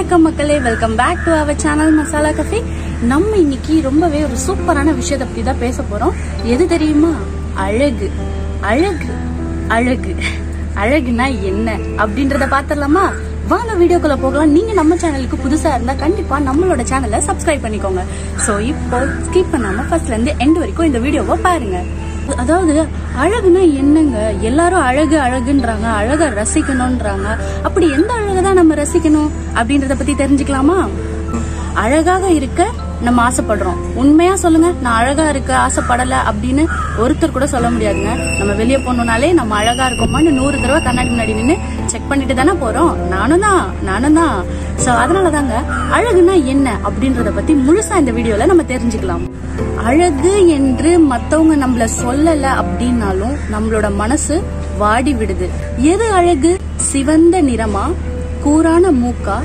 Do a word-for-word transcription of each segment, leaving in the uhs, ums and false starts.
வணக்கம் மக்களே, welcome back to our channel Masala Cafe. நம்ம இன்னைக்கு ரொம்பவே ஒரு சூப்பரான விஷயத்தை பத்தி தான் பேச போறோம். எது தெரியுமா? அழகு. அழகு அழகு அழகுனா என்ன அப்படின்றத பாத்திரலாமா? வாங்க வீடியோக்குள்ள போகலாம். நீங்க நம்ம சேனலுக்கு புதுசா இருந்தா கண்டிப்பா நம்மளோட சேனலை சப்ஸ்கிரைப் பண்ணிக்கோங்க. சோ இப்போ ஸ்கிப் பண்ணாம ஃபர்ஸ்ட்ல இருந்து எண்ட் வரைக்கும் இந்த வீடியோவை பாருங்க. அதாவது அழகுனா என்னங்க? எல்லாரும் அழகு அழகுன்றாங்க, அழக ரசிக்கணும்ன்றாங்க. அப்படி எந்த அழகுதான் நம்ம ரசிக்கணும் அப்படின்றத பத்தி தெரிஞ்சுக்கலாமா? அழகாக இருக்க நம்ம ஆசைப்படுறோம். உண்மையா சொல்லுங்க, நான் அழகா இருக்க ஆசைப்படல அப்படின்னு ஒருத்தர் கூட சொல்ல முடியாதுங்க. நம்ம வெளியே போனோம்னாலே நம்ம அழகா இருக்கோமான்னு நூறு தடவை கண்ணாடி முன்னாடி நின்று செக் பண்ணிட்டு தானே போறோம். நானும் தான் நானும் தான் சோ அதனாலதாங்க அழகுனா என்ன அப்படின்றத பத்தி முழுசா இந்த வீடியோல நம்ம தெரிஞ்சுக்கலாம். அழகு என்று மத்தவங்க நம்மள சொல்லல அப்படின்னாலும் நம்மளோட மனசு வாடி விடுது. எது அழகு? சிவந்த நிறமா, கூரான மூக்கா,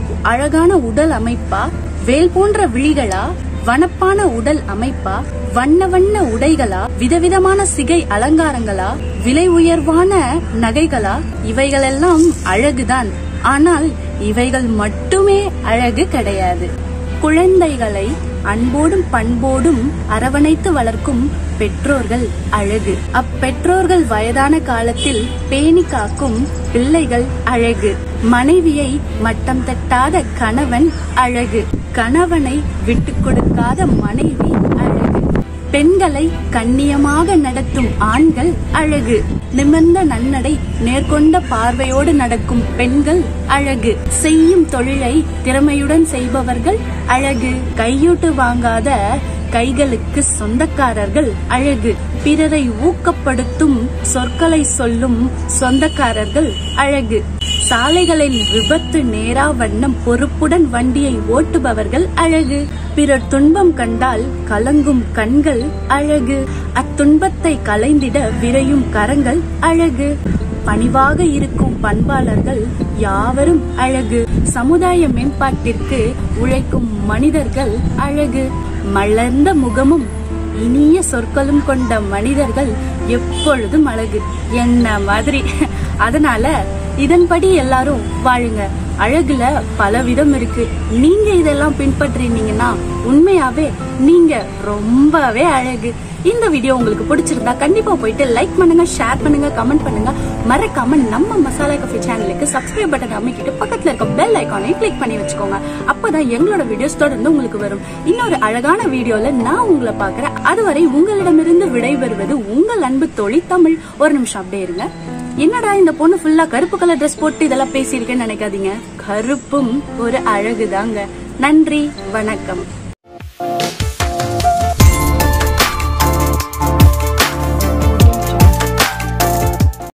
அழகான உடல் அமைப்பா, வேல் போன்ற விழிகளா, வனப்பான உடல் அமைப்பா, வண்ண வண்ண உடைகளா, விதவிதமான சிகை அலங்காரங்களா, விலை உயர்வான நகைகளா? இவைகளெல்லாம் அழகுதான். ஆனால் இவைகள் மட்டுமே அழகு கிடையாது. குழந்தைகளை அன்போடும் பண்போடும் அரவணைத்து வளர்க்கும் பெற்றோர்கள் அழகு. அப்பெற்றோர்கள் வயதான காலத்தில் பேணி காக்கும் பிள்ளைகள் அழகு. மனைவியை மட்டம் தட்டாத கணவன் அழகு. கணவனை விட்டு கொடுக்காத மனைவி அழகு. பெண்களை கண்ணியமாக நடத்தும் ஆண்கள் அழகு. நிமிர்ந்த நன்னடை நேர்கொண்ட பார்வையோடு நடக்கும் பெண்கள் அழகு. செய்யும் தொழிலை திறமையுடன் செய்பவர்கள் அழகு. கையூட்டு வாங்காத கைகளுக்கு சொந்தக்காரர்கள் அழகு. பிறரை ஊக்கப்படுத்தும் சொற்களை சொல்லும் சொந்தக்காரர்கள் அழகு. சாலைகளில் விபத்து நேரா வண்ணம் பொறுப்புடன் வண்டியை ஓட்டுபவர்கள் அழகு. பிறர் துன்பம் கண்டால் கலங்கும் கண்கள் அழகு. அத்துன்பத்தை களைந்திட விரையும் கரங்கள் அழகு. பணிவாக இருக்கும் பண்பாளர்கள் யாவரும் அழகு. சமுதாய மேம்பாட்டிற்கு உழைக்கும் மனிதர்கள் அழகு. மலர்ந்த முகமும் இனிய சொற்களும் கொண்ட மனிதர்கள் எப்பொழுதும் அழகு. என்ன மாதிரி. அதனால இதன்படி எல்லாரும் வாழுங்க. அழகுல பல விதம் இருக்கு. நீங்க இதெல்லாம் பின்பற்றினீங்கன்னா உண்மையாவே நீங்க ரொம்பவே அழகு. இந்த வீடியோ உங்களுக்கு பிடிச்சிருந்தா கண்டிப்பா போயிட்டு லைக் பண்ணுங்க, ஷேர் பண்ணுங்க, கமெண்ட் பண்ணுங்க. மறக்காம நம்ம மசாலா கஃபே சேனலுக்கு சப்ஸ்கிரைப் பட்டன் அமைக்கிட்டு பக்கத்துல இருக்க பெல் ஐகானை கிளிக் பண்ணி வச்சுக்கோங்க. அப்பதான் எங்களோட வீடியோஸ் தொடர்ந்து உங்களுக்கு வரும். இன்னொரு அழகான வீடியோல நான் உங்களை பாக்குறேன். அதுவரை உங்களிடமிருந்து விடைபெறுவது உங்கள் அன்பு தோழி தமிழ். ஒரு நிமிஷம் அப்படியே இருங்க. என்னடா இந்த பொண்ணு ஃபுல்லா கருப்பு கலர் ட்ரெஸ் போட்டு இதெல்லாம் பேசியிருக்கேன்னு நினைக்காதீங்க. கருப்பும் ஒரு அழகுதாங்க. நன்றி, வணக்கம்.